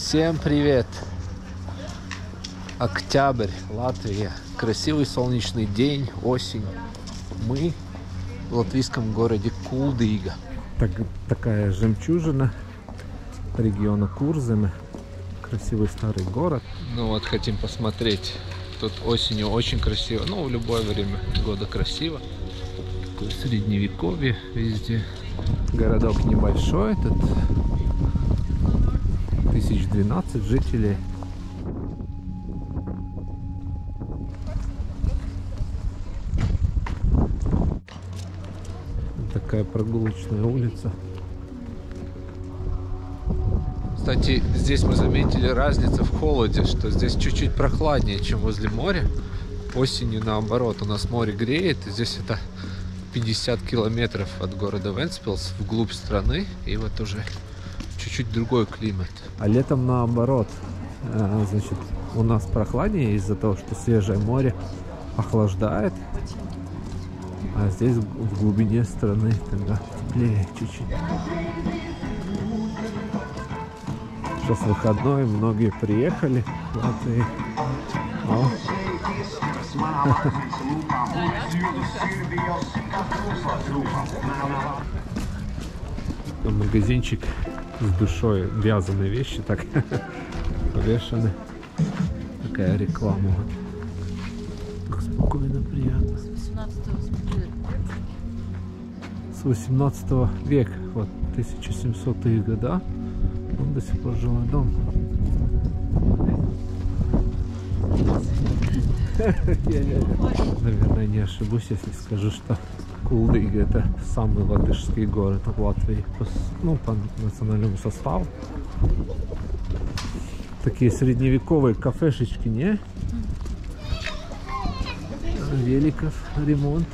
Всем привет! Октябрь, Латвия. Красивый солнечный день, осень. Мы в латвийском городе Кулдига. Такая жемчужина региона Курземе. Красивый старый город. Ну вот, хотим посмотреть. Тут осенью очень красиво. Ну, в любое время года красиво. Такое средневековье везде. Городок небольшой, тут 1012 жителей. Такая прогулочная улица. Кстати, здесь мы заметили разницу в холоде, что здесь чуть-чуть прохладнее, чем возле моря. Осенью наоборот, у нас море греет. Здесь это 50 километров от города Вентспилс вглубь страны. И вот уже чуть-чуть другой климат. А летом наоборот. Значит, у нас прохладнее из-за того, что свежее море охлаждает. А здесь в глубине страны тогда теплее чуть-чуть. Сейчас выходной, многие приехали в Латвию. Магазинчик с душой, вязаные вещи так повешены. Такая реклама. Как спокойно, приятно. С 18 века, вот 1700-е года. Он до сих пор жилой дом. Я, наверное, не ошибусь, если скажу, что Кулдига — это самый латышский город в Латвии, по национальному составу. Такие средневековые кафешечки, не? Великов ремонт.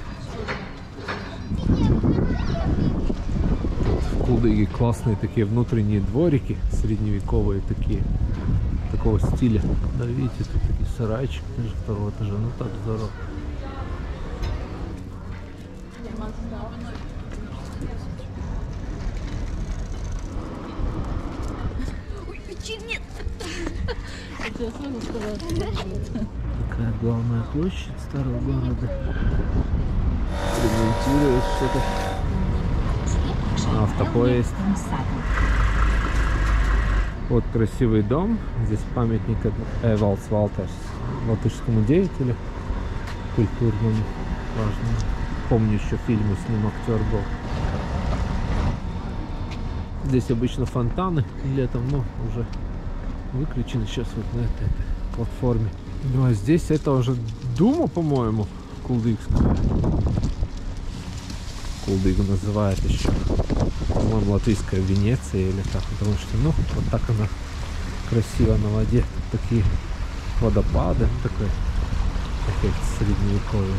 В Кулдиге классные такие внутренние дворики, средневековые такие, такого стиля. Да, видите, тут такие сарайчики даже второго этажа, ну так здорово. Такая главная площадь старого города. Ремонтируют что-то. Автопоезд. Вот красивый дом. Здесь памятник Эвалдс Валтерс, латышскому деятелю культурному, важному. Помню, еще фильмы с ним актер был. Здесь обычно фонтаны летом, но уже выключены сейчас вот на этой платформе. Ну а здесь это уже Дума, по-моему, Кулдигская. Кулдигу называют еще, по-моему, латвийская Венеция или так, потому что, ну, вот так она красиво на воде. Тут такие водопады, такой эффект средневековый.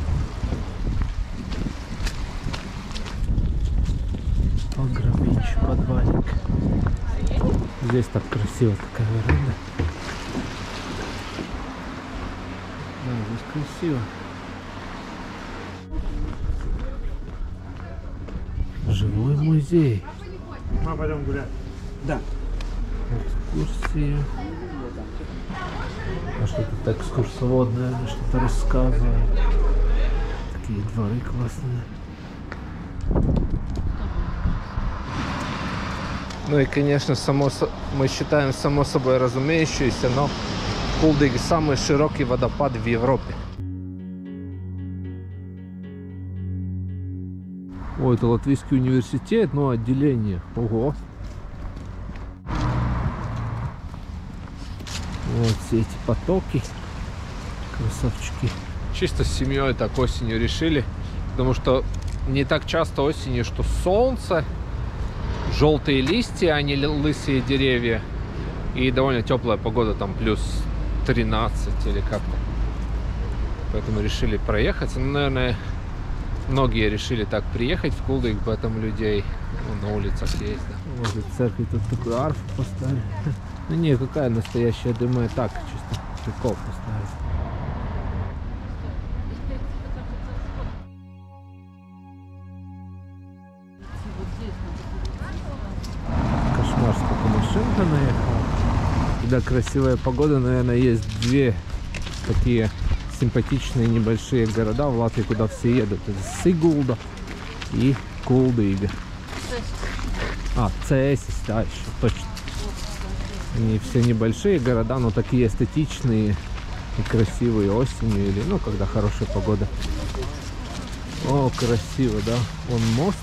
Погромич, подвальник. Здесь так красиво, такая веранда. Да, здесь красиво. Живой музей. Мы пойдем гулять. Да. Экскурсии. А что-то экскурсоводное, что-то рассказывает. Такие дворы классные. Ну и, конечно, мы считаем само собой разумеющееся, но Кулдига самый широкий водопад в Европе. О, это Латвийский университет, но отделение. Ого! Вот все эти потоки. Красавчики. Чисто с семьей так осенью решили, потому что не так часто осенью, что солнце, желтые листья, а не лысые деревья, и довольно теплая погода, там плюс 13 или как-то. Поэтому решили проехаться. Ну, наверное, многие решили так приехать в Кулдиг, поэтому людей на улицах есть. Да. Возле церкви тут такую арфу поставили. Ну не, какая настоящая, думаю, так, чисто прикол поставить. Кошмар, сколько машин наехало. Когда красивая погода, наверное, есть две такие симпатичные небольшие города в Латвии, куда все едут. Это Сигулда и Кулдига. Цесис, да, еще точно. Они все небольшие города, но такие эстетичные и красивые осенью или, ну, когда хорошая погода. О, красиво, да? Вон мост.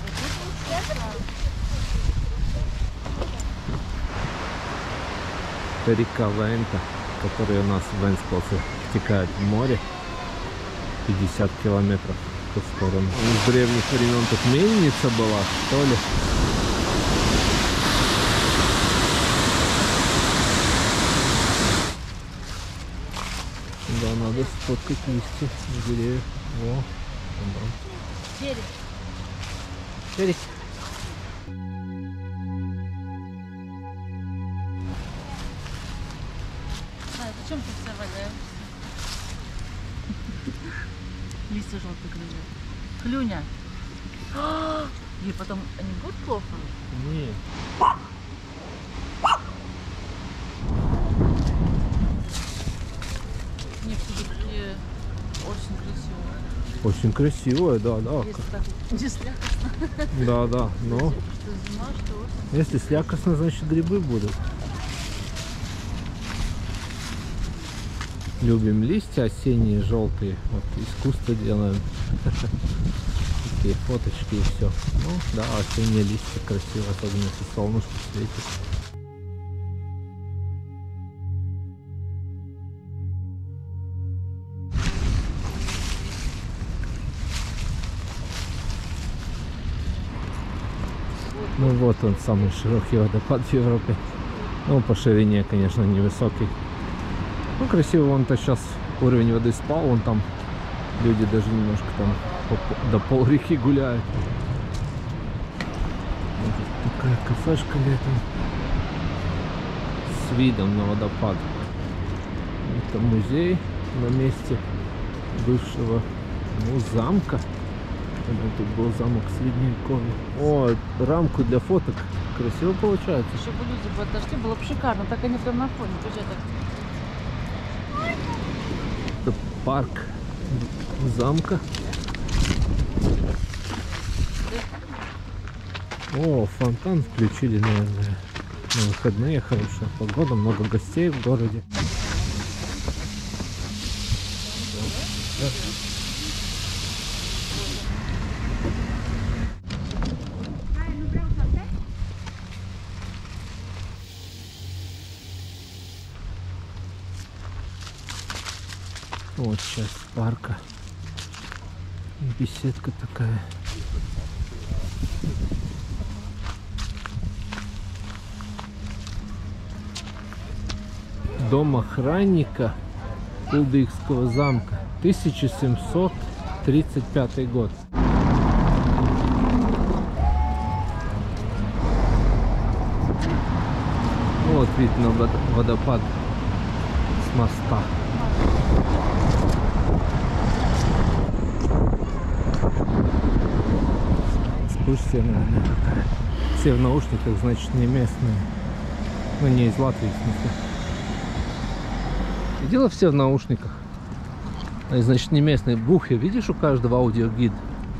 Река Вента, которая у нас в Венспилсе втекает в море. 50 километров в ту сторону. С древних времен тут мельница была, что ли? Да, надо сфоткать листья деревьев. Во, Черик. Черик. Зачем ты все валяешься? Листья желтые клюня. Клюня. И потом они будут плохо? Нет. Они все-таки очень красивые. Очень красивая, да, да. Если так не слякостно. Да, да, но Что зима, что осень. если слякостно, значит грибы будут. Любим листья осенние, желтые. Вот искусство делаем. Такие фоточки и все. Ну да, осенние листья красиво, особенно если солнышко светит. Ну вот он, самый широкий водопад в Европе. Ну, по ширине, конечно, невысокий. Ну, красиво, вон-то сейчас уровень воды спал, вон там люди даже немножко там до полреки гуляют. Вот такая кафешка летом с видом на водопад. Это музей на месте бывшего замка. Тут был замок средневековья. О, рамку для фоток. Красиво получается. Еще бы люди подошли, было бы шикарно. Так они прям на фоне. Пожалуйста. Это парк замка. О, фонтан включили, наверное, на выходные. Хорошая погода, много гостей в городе. Вот часть парка. Беседка такая. Дом охранника Кулдигского замка. 1735 год. Вот вид на водопад с моста. Экскурсия, наверное, какая. Все в наушниках, значит, не местные. Ну, не из Латвии, в смысле. И дело все в наушниках. А, значит, не местные. Бухи, видишь, у каждого аудиогид.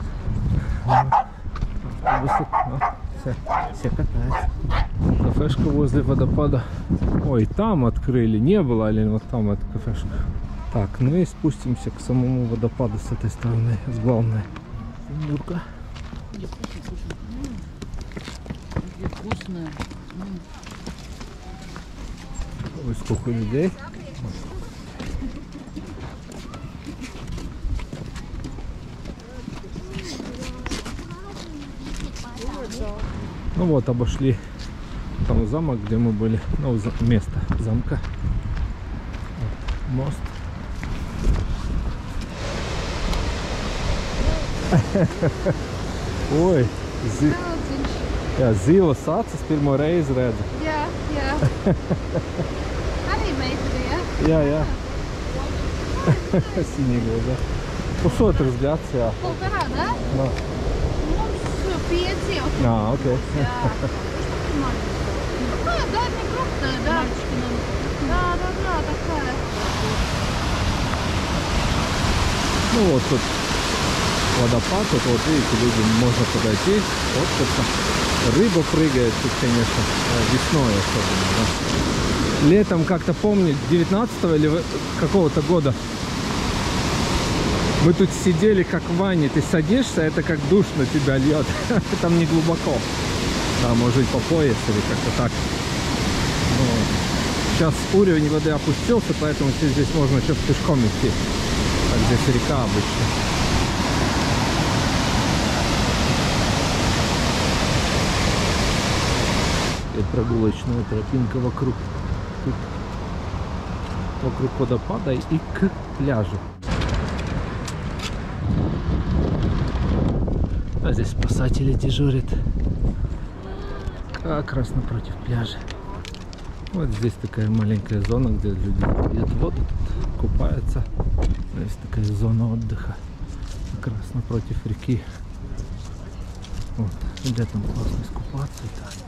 Все катаются. Кафешка возле водопада. Ой, там открыли. Не было, или вот там эта кафешка. Так, ну и спустимся к самому водопаду с этой стороны, с главной. Бурка. Вкусная. Ой, сколько людей. Ну вот, обошли там замок, где мы были. Ну, место замка. Вот, мост. Oi, jā, zilas acis pirmo reizi redzu. Jā, jā. Arī meitene, jā? Jā, jā. Sinīgo, jā. Pusotras gads, jā. Полтора, да? No. Mums 5 jau. Jā, ok. Jā. Да, не крупная, да. Да, такая. Ну вот тут водопад, тут вот видите, людям можно подойти, фоткаться. Рыба прыгает тут, конечно, весной особенно. Да? Летом, как-то помню, 19-го или какого-то года мы тут сидели как в ванне. Ты садишься, это как душ на тебя льет. Там не глубоко. Да, может быть по пояс или как-то так. Вот. Сейчас уровень воды опустился, поэтому здесь можно еще пешком идти. Так, здесь река обычно. И прогулочная тропинка вокруг водопада и к пляжу. А здесь спасатели дежурят как раз напротив пляжа. Вот здесь такая маленькая зона, где люди пьют воду, тут купаются. Здесь такая зона отдыха как раз напротив реки. Вот, летом классно искупаться.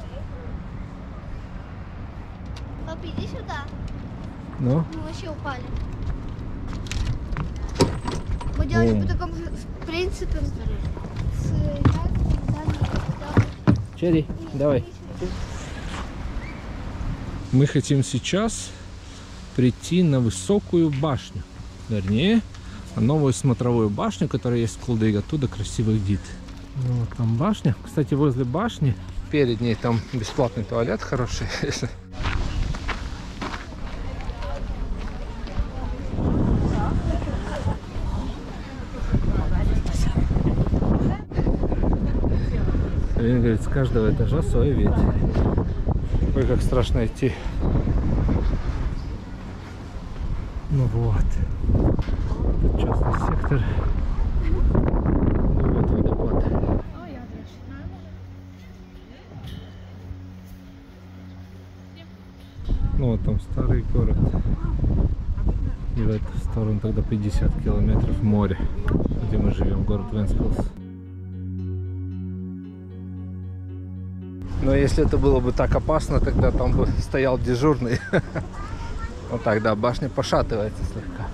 Пап, иди сюда. Ну? Мы вообще упали. Мы делали по такому же принципу. Черри, давай. Мы хотим сейчас прийти на высокую башню. Вернее, на новую смотровую башню, которая есть в Кулдыге. Оттуда красивый вид. Вот там башня. Кстати, возле башни, перед ней там бесплатный туалет хороший. Він говорит, с каждого этажа свой вид. Ой, как страшно идти. Ну вот. Тут частный сектор. Ну вот водопад. Ну вот там старый город. И в эту сторону тогда 50 километров море, где мы живем, город Вентспилс. Но если это было бы так опасно, тогда там бы стоял дежурный. Вот так, да, башня пошатывается слегка.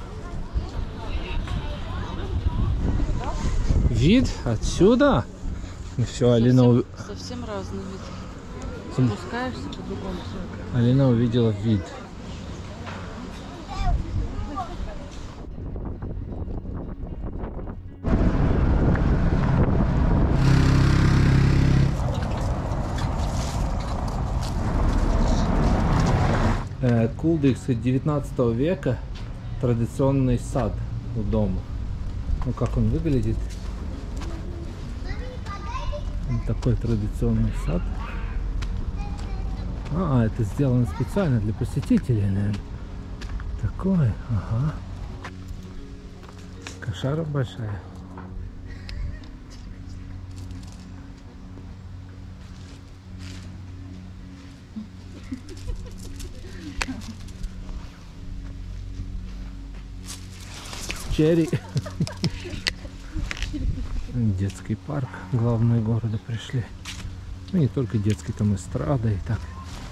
Вид отсюда? Ну все, Алина... Совсем разный вид. Спускаешься по-другому. Алина увидела вид. Кулдык с 19 века, традиционный сад у дома. Ну как он выглядит? Вот такой традиционный сад. А, это сделано специально для посетителей, наверное. Такой, ага. Кошара большая. Черри. Детский парк, главные города пришли. Ну не только детский, там эстрада и так.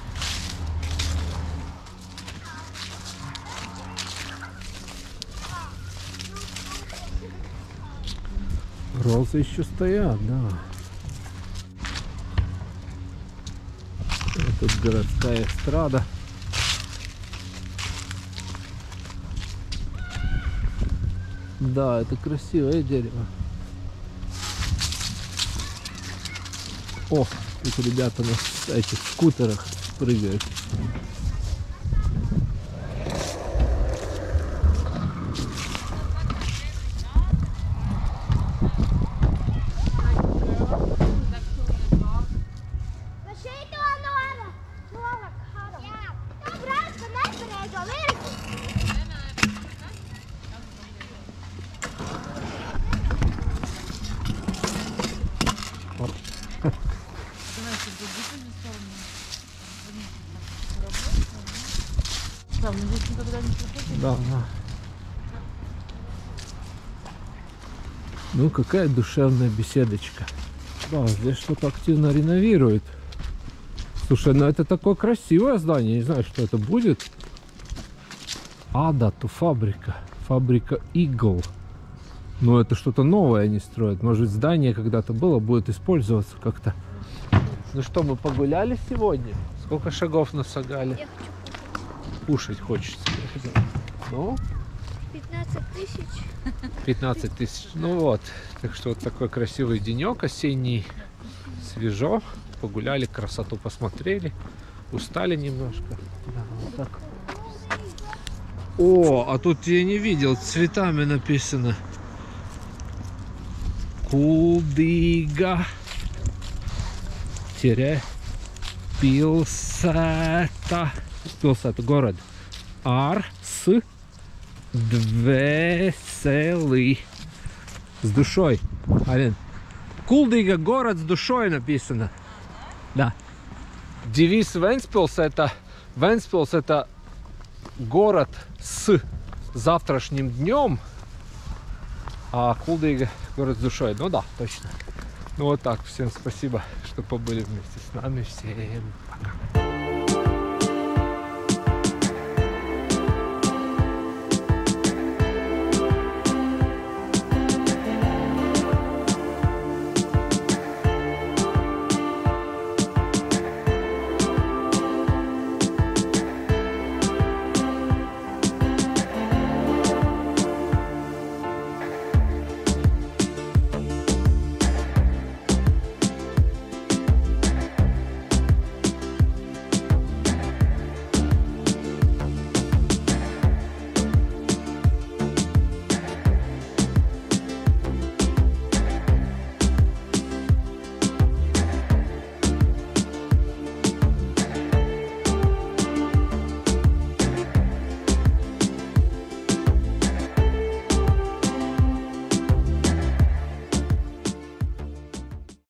Розы еще стоят, да. Тут городская эстрада. Да, это красивое дерево. О, тут ребята на этих скутерах прыгают. Да, мы здесь никогда не приходили. Да, да. Ну, какая душевная беседочка. Да, здесь что-то активно реновируют. Слушай, ну это такое красивое здание. Не знаю, что это будет. Ада, то фабрика. Фабрика игл. Ну, это что-то новое они строят. Может, здание когда-то было, будет использоваться как-то. Ну что, мы погуляли сегодня? Сколько шагов насагали? Я хочу Кушать хочется. Ну, 15 тысяч. 15 тысяч. Ну вот. Так что вот такой красивый денек осенний. Свежо. Погуляли, красоту посмотрели. Устали немножко. Да, вот так. О, а тут я не видел, цветами написано. Кулдига. Пилсета. Пилсета, город. Арс. Двеселый. С душой. Алин. Кулдига, город с душой написано. Да. Девиз Вентспилс это город с завтрашним днем, а Кулдига город с душой. Ну да, точно. Ну вот так. Всем спасибо, что побыли вместе с нами. Всем пока.